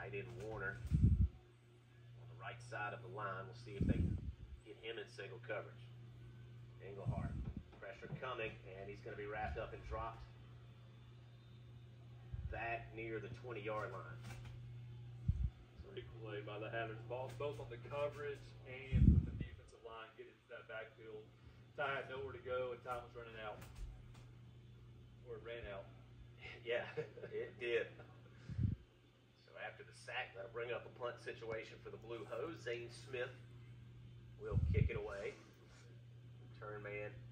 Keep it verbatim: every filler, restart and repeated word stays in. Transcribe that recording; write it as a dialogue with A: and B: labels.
A: tight end Warner on the right side of the line. We'll see if they can get him in single coverage. Englehart, pressure coming, and he's going to be wrapped up and dropped back near the twenty-yard line.
B: Great play by the Hatters, both on the coverage and with the defensive line getting to that backfield. Ty had nowhere to go, and time was running out. Or it ran out.
A: Yeah, it did. So after the sack, that'll bring up a punt situation for the Blue Hose. Zane Smith will kick it away. Turn man